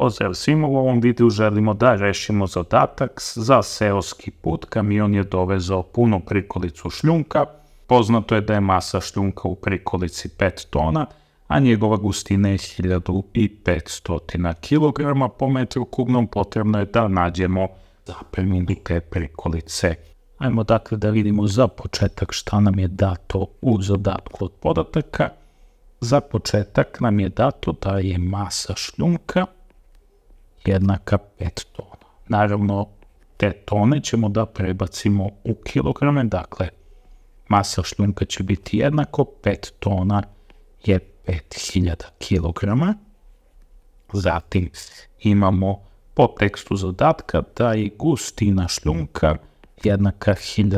Pozdrav svima, u ovom videu želimo da rešimo zadatak za seoski put. Kamion je dovezao punu prikolicu šljunka. Poznato je da je masa šljunka u prikolici 5 tona, a njegova gustina je 1500 kg po metru kubnom. Potrebno je da nađemo zapreminu te prikolice. Ajmo dakle da vidimo za početak šta nam je dato u zadatku od podataka. Za početak nam je dato da je masa šljunka jednaka 5 tona. Naravno, te tone ćemo da prebacimo u kilograme, dakle, masa šljunka će biti jednako, 5 tona je 5000 kilograma. Zatim imamo po tekstu zadatka da je gustina šljunka jednaka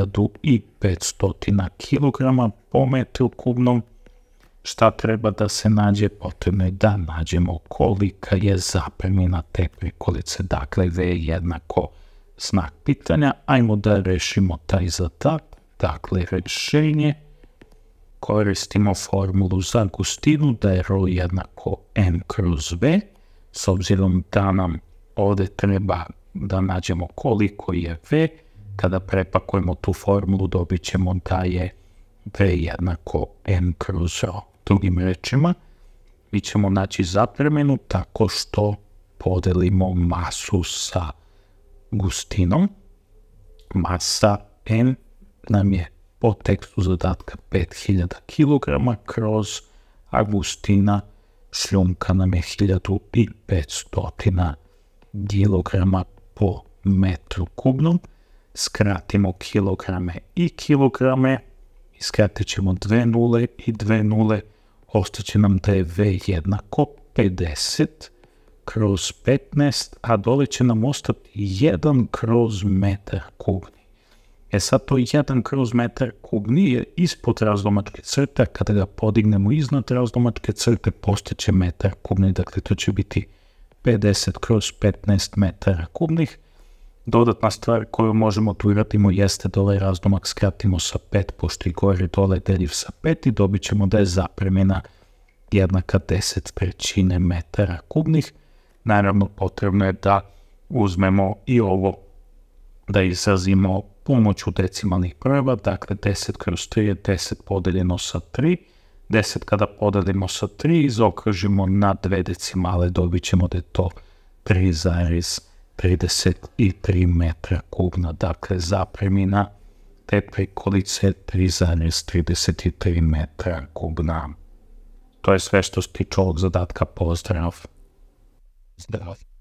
1500 kilograma po metru kubnom. Šta treba da se nađe? Potrebno je da nađemo kolika je zapremina te prikolice. Dakle, V jednako znak pitanja. Ajmo da rešimo taj zadatak. Dakle, rešenje. Koristimo formulu za gustinu da je ρ jednako M kroz V. S obzirom da nam ovde treba da nađemo koliko je V, kada prepakujemo tu formulu dobit ćemo da je V jednako M kroz ρ. Drugim rečima, mi ćemo naći zapreminu tako što podelimo masu sa gustinom. Masa M nam je po tekstu zadatka 5000 kg kroz, a gustina šljunka nam je 1500 kg po metru kubnom. Skratimo kilograme i kilograme, iskratit ćemo 2 nule i 2 nule, ostaće nam da je V jednako 50 kroz 15, a dole će nam ostati 1 kroz metar kubni. Sad to 1 kroz metar kubni je ispod razlomačke crte, kada ga podignemo iznad razlomačke crte postaće metar kubni, dakle to će biti 50 kroz 15 metara kubnih. Dodatna stvar koju možemo tu uradimo jeste da ovaj razlomak skratimo sa 5, pošto i gore dole deljiv sa 5 i dobit ćemo da je zapremina jednaka 10/3 metara kubnih. Naravno, potrebno je da uzmemo i ovo, da izrazimo pomoću decimalnih brojeva, dakle 10 kroz 3 je 10 podeljeno sa 3. 10 kada podelimo sa 3, izokružimo na 2 decimale, dobit ćemo da je to 3,33 metra kubna. Dakle, zapremina te prikolice 3,33 metra kubna. To je sve što se tiče ovog zadatka. Pozdrav! Zdrav!